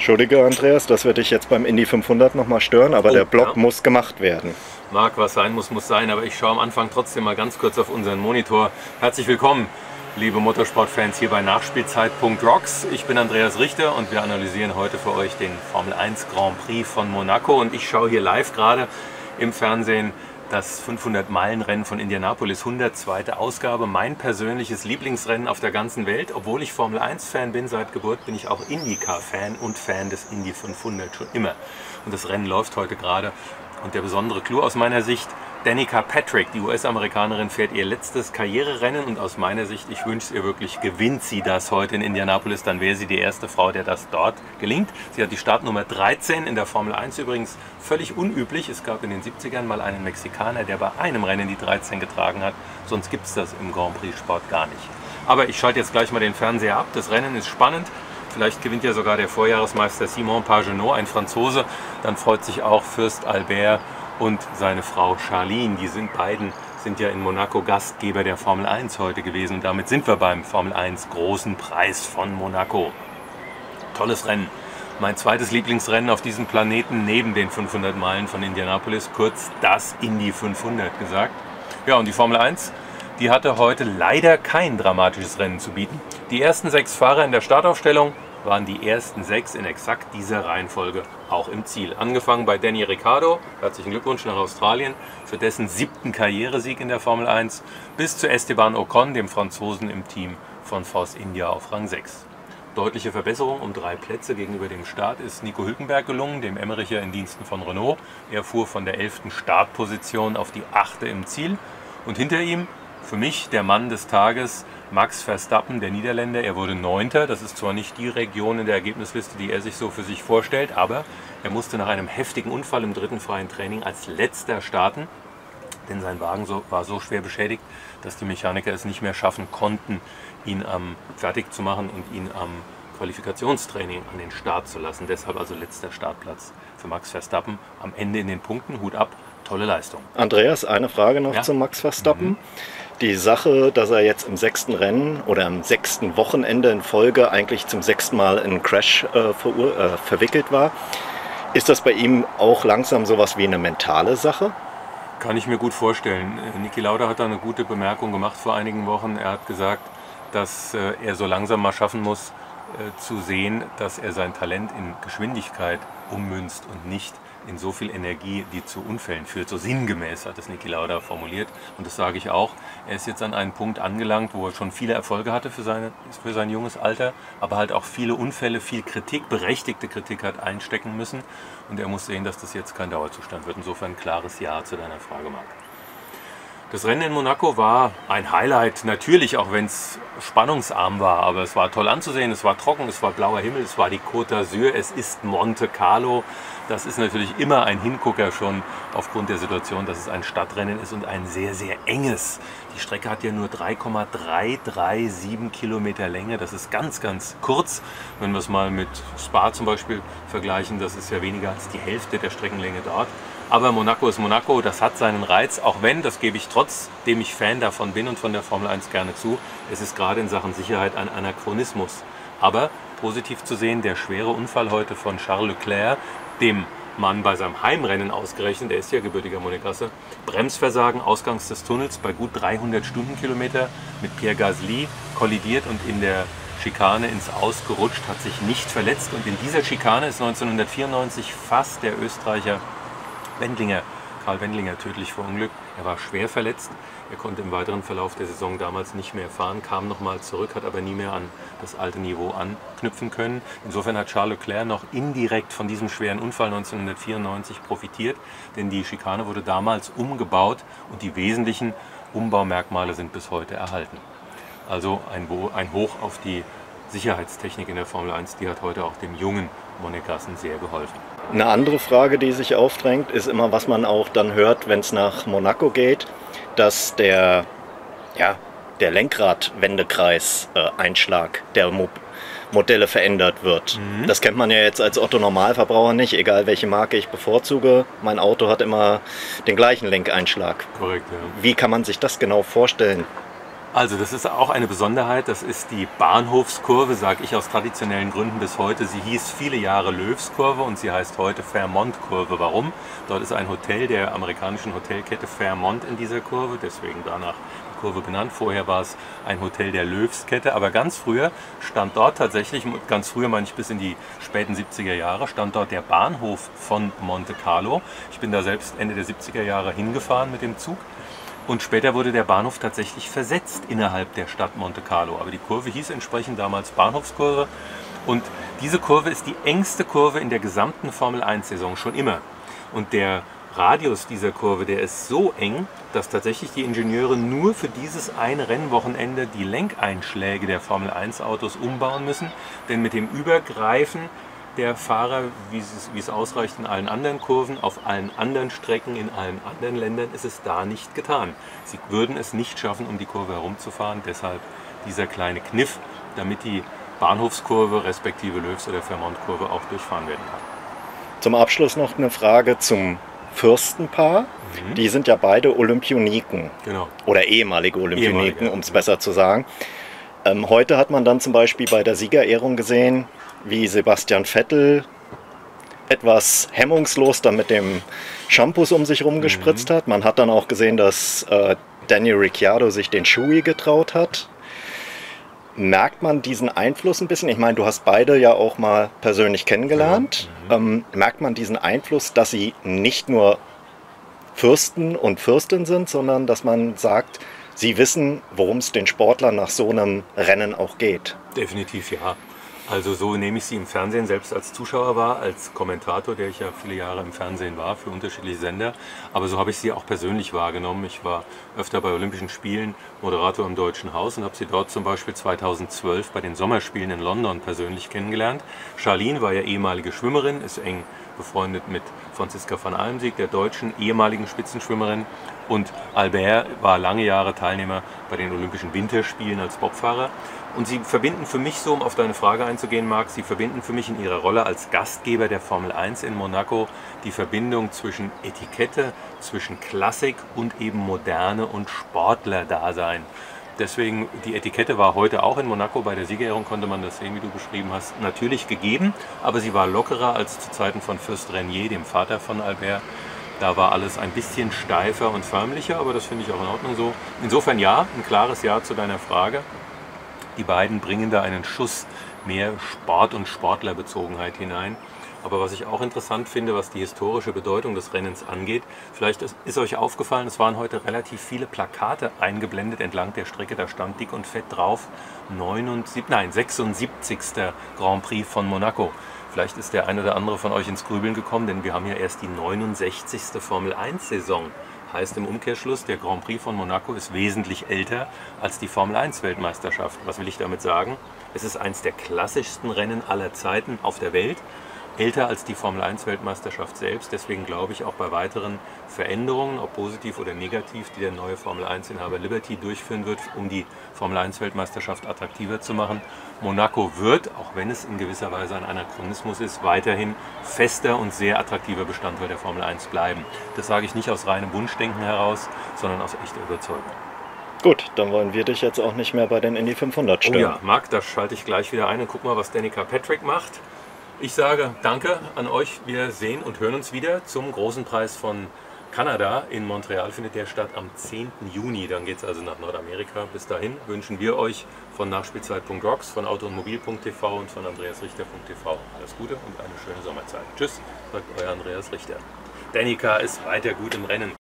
Entschuldige, Andreas, dass wir dich jetzt beim Indy 500 nochmal stören, aber der Block muss gemacht werden. Mag, was sein muss, muss sein, aber ich schaue am Anfang trotzdem mal ganz kurz auf unseren Monitor. Herzlich willkommen, liebe Motorsportfans, hier bei Nachspielzeit.rocks. Ich bin Andreas Richter und wir analysieren heute für euch den Formel 1 Grand Prix von Monaco. Und ich schaue hier live gerade im Fernsehen das 500-Meilen-Rennen von Indianapolis, 102. Ausgabe, mein persönliches Lieblingsrennen auf der ganzen Welt. Obwohl ich Formel 1-Fan bin seit Geburt, bin ich auch IndyCar-Fan und Fan des Indy 500 schon immer. Und das Rennen läuft heute gerade. Und der besondere Clou aus meiner Sicht, Danica Patrick, die US-Amerikanerin, fährt ihr letztes Karriererennen und aus meiner Sicht, ich wünsche es ihr wirklich, gewinnt sie das heute in Indianapolis, dann wäre sie die erste Frau, der das dort gelingt. Sie hat die Startnummer 13 in der Formel 1, übrigens völlig unüblich. Es gab in den 70ern mal einen Mexikaner, der bei einem Rennen die 13 getragen hat, sonst gibt es das im Grand Prix Sport gar nicht. Aber ich schalte jetzt gleich mal den Fernseher ab, das Rennen ist spannend. Vielleicht gewinnt ja sogar der Vorjahresmeister Simon Pagenaud, ein Franzose. Dann freut sich auch Fürst Albert und seine Frau Charline. Die sind ja in Monaco Gastgeber der Formel 1 heute gewesen. Und damit sind wir beim Formel 1 Großen Preis von Monaco. Tolles Rennen. Mein zweites Lieblingsrennen auf diesem Planeten neben den 500 Meilen von Indianapolis, kurz das Indy 500 gesagt. Ja, und die Formel 1, die hatte heute leider kein dramatisches Rennen zu bieten. Die ersten 6 Fahrer in der Startaufstellung waren die ersten 6 in exakt dieser Reihenfolge auch im Ziel. Angefangen bei Danny Ricciardo, herzlichen Glückwunsch nach Australien, für dessen 7. Karrieresieg in der Formel 1, bis zu Esteban Ocon, dem Franzosen im Team von Force India auf Rang 6. Deutliche Verbesserung um 3 Plätze gegenüber dem Start ist Nico Hülkenberg gelungen, dem Emmericher in Diensten von Renault. Er fuhr von der 11. Startposition auf die 8. im Ziel und hinter ihm, für mich der Mann des Tages, Max Verstappen, der Niederländer. Er wurde 9. Das ist zwar nicht die Region in der Ergebnisliste, die er sich so für sich vorstellt, aber er musste nach einem heftigen Unfall im 3. freien Training als letzter starten, denn sein Wagen war so schwer beschädigt, dass die Mechaniker es nicht mehr schaffen konnten, ihn fertig zu machen und ihn am Qualifikationstraining an den Start zu lassen. Deshalb also letzter Startplatz für Max Verstappen. Am Ende in den Punkten, Hut ab, tolle Leistung. Andreas, eine Frage noch zu Max Verstappen. Die Sache, dass er jetzt im 6. Rennen oder am 6. Wochenende in Folge eigentlich zum 6. Mal in einen Crash verwickelt war, ist das bei ihm auch langsam sowas wie eine mentale Sache? Kann ich mir gut vorstellen. Niki Lauda hat da eine gute Bemerkung gemacht vor einigen Wochen. Er hat gesagt, dass er so langsam mal schaffen muss, zu sehen, dass er sein Talent in Geschwindigkeit ummünzt und nicht in so viel Energie, die zu Unfällen führt. So sinngemäß hat es Niki Lauda formuliert. Und das sage ich auch. Er ist jetzt an einen Punkt angelangt, wo er schon viele Erfolge hatte für sein junges Alter, aber halt auch viele Unfälle, viel Kritik, berechtigte Kritik hat einstecken müssen. Und er muss sehen, dass das jetzt kein Dauerzustand wird. Insofern ein klares Ja zu deiner Frage, Marc. Das Rennen in Monaco war ein Highlight, natürlich, auch wenn es spannungsarm war, aber es war toll anzusehen, es war trocken, es war blauer Himmel, es war die Côte d'Azur, es ist Monte Carlo. Das ist natürlich immer ein Hingucker schon aufgrund der Situation, dass es ein Stadtrennen ist und ein sehr, sehr enges. Die Strecke hat ja nur 3,337 Kilometer Länge, das ist ganz, ganz kurz. Wenn wir es mal mit Spa zum Beispiel vergleichen, das ist ja weniger als die Hälfte der Streckenlänge dort. Aber Monaco ist Monaco, das hat seinen Reiz, auch wenn, das gebe ich trotzdem ich Fan davon bin und von der Formel 1 gerne zu, es ist gerade in Sachen Sicherheit ein Anachronismus. Aber positiv zu sehen, der schwere Unfall heute von Charles Leclerc, dem Mann bei seinem Heimrennen ausgerechnet, der ist ja gebürtiger Monegasse, Bremsversagen ausgangs des Tunnels bei gut 300 Stundenkilometer mit Pierre Gasly kollidiert und in der Schikane ins Aus gerutscht, hat sich nicht verletzt. Und in dieser Schikane ist 1994 fast der Österreicher Karl Wendlinger tödlich verunglückt. Er war schwer verletzt. Er konnte im weiteren Verlauf der Saison damals nicht mehr fahren, kam nochmal zurück, hat aber nie mehr an das alte Niveau anknüpfen können. Insofern hat Charles Leclerc noch indirekt von diesem schweren Unfall 1994 profitiert, denn die Schikane wurde damals umgebaut und die wesentlichen Umbaumerkmale sind bis heute erhalten. Also ein Hoch auf die Sicherheitstechnik in der Formel 1, die hat heute auch dem jungen Monegassen sehr geholfen. Eine andere Frage, die sich aufdrängt, ist immer, was man auch dann hört, wenn es nach Monaco geht, dass der Lenkradwendekreis-Einschlag der Modelle verändert wird. Das kennt man ja jetzt als Otto-Normalverbraucher nicht, egal welche Marke ich bevorzuge. Mein Auto hat immer den gleichen Lenkeinschlag. Korrekt, ja. Wie kann man sich das genau vorstellen? Also das ist auch eine Besonderheit, das ist die Bahnhofskurve, sage ich aus traditionellen Gründen bis heute. Sie hieß viele Jahre Löwskurve und sie heißt heute Fairmont-Kurve. Warum? Dort ist ein Hotel der amerikanischen Hotelkette Fairmont in dieser Kurve, deswegen danach die Kurve benannt. Vorher war es ein Hotel der Löws-Kette, aber ganz früher stand dort tatsächlich, ganz früher meine ich bis in die späten 70er Jahre, stand dort der Bahnhof von Monte Carlo. Ich bin da selbst Ende der 70er Jahre hingefahren mit dem Zug. Und später wurde der Bahnhof tatsächlich versetzt innerhalb der Stadt Monte Carlo. Aber die Kurve hieß entsprechend damals Bahnhofskurve. Und diese Kurve ist die engste Kurve in der gesamten Formel-1-Saison, schon immer. Und der Radius dieser Kurve, der ist so eng, dass tatsächlich die Ingenieure nur für dieses eine Rennwochenende die Lenkeinschläge der Formel-1-Autos umbauen müssen. Denn mit dem Übergreifen der Fahrer, wie es ausreicht in allen anderen Kurven, auf allen anderen Strecken, in allen anderen Ländern, ist es da nicht getan. Sie würden es nicht schaffen, um die Kurve herumzufahren. Deshalb dieser kleine Kniff, damit die Bahnhofskurve respektive Löws- oder Fairmont-Kurve auch durchfahren werden kann. Zum Abschluss noch eine Frage zum Fürstenpaar. Die sind ja beide Olympioniken. Genau. Oder ehemalige Olympioniken, um es besser zu sagen. Heute hat man dann zum Beispiel bei der Siegerehrung gesehen, wie Sebastian Vettel etwas hemmungslos dann mit dem Shampoos um sich rum gespritzt hat. Man hat dann auch gesehen, dass Daniel Ricciardo sich den Shui getraut hat. Merkt man diesen Einfluss ein bisschen? Ich meine, du hast beide ja auch mal persönlich kennengelernt. Merkt man diesen Einfluss, dass sie nicht nur Fürsten und Fürstin sind, sondern dass man sagt, sie wissen, worum es den Sportlern nach so einem Rennen auch geht? Definitiv ja. Also so nehme ich sie im Fernsehen selbst als Zuschauer wahr, als Kommentator, der ich ja viele Jahre im Fernsehen war für unterschiedliche Sender. Aber so habe ich sie auch persönlich wahrgenommen. Ich war öfter bei Olympischen Spielen Moderator im Deutschen Haus und habe sie dort zum Beispiel 2012 bei den Sommerspielen in London persönlich kennengelernt. Charlene war ja ehemalige Schwimmerin, ist eng befreundet mit Franziska van Almsieg, der deutschen ehemaligen Spitzenschwimmerin. Und Albert war lange Jahre Teilnehmer bei den Olympischen Winterspielen als Bobfahrer. Und sie verbinden für mich so, um auf deine Frage einzugehen, Marc, sie verbinden für mich in ihrer Rolle als Gastgeber der Formel 1 in Monaco die Verbindung zwischen Etikette, zwischen Klassik und eben Moderne und Sportler-Dasein. Deswegen, die Etikette war heute auch in Monaco, bei der Siegerehrung konnte man das sehen, wie du beschrieben hast, natürlich gegeben, aber sie war lockerer als zu Zeiten von Fürst Renier, dem Vater von Albert. Da war alles ein bisschen steifer und förmlicher, aber das finde ich auch in Ordnung so. Insofern ja, ein klares Ja zu deiner Frage. Die beiden bringen da einen Schuss mehr Sport- und Sportlerbezogenheit hinein. Aber was ich auch interessant finde, was die historische Bedeutung des Rennens angeht, vielleicht ist euch aufgefallen, es waren heute relativ viele Plakate eingeblendet entlang der Strecke, da stand dick und fett drauf 76. Grand Prix von Monaco. Vielleicht ist der eine oder andere von euch ins Grübeln gekommen, denn wir haben ja erst die 69. Formel-1-Saison. Heißt im Umkehrschluss, der Grand Prix von Monaco ist wesentlich älter als die Formel-1-Weltmeisterschaft. Was will ich damit sagen? Es ist eines der klassischsten Rennen aller Zeiten auf der Welt. Älter als die Formel-1-Weltmeisterschaft selbst. Deswegen glaube ich auch bei weiteren Veränderungen, ob positiv oder negativ, die der neue Formel-1-Inhaber Liberty durchführen wird, um die Formel-1-Weltmeisterschaft attraktiver zu machen. Monaco wird, auch wenn es in gewisser Weise ein Anachronismus ist, weiterhin fester und sehr attraktiver Bestandteil der Formel 1 bleiben. Das sage ich nicht aus reinem Wunschdenken heraus, sondern aus echter Überzeugung. Gut, dann wollen wir dich jetzt auch nicht mehr bei den Indy 500 stören. Oh ja, Marc, da schalte ich gleich wieder ein und guck mal, was Danica Patrick macht. Ich sage danke an euch. Wir sehen und hören uns wieder zum großen Preis von Kanada. In Montreal findet der statt am 10. Juni. Dann geht es also nach Nordamerika. Bis dahin wünschen wir euch von Nachspielzeit.rocks, von autoundmobil.tv und von andreasrichter.tv alles Gute und eine schöne Sommerzeit. Tschüss, sagt euer Andreas Richter. Danica ist weiter gut im Rennen.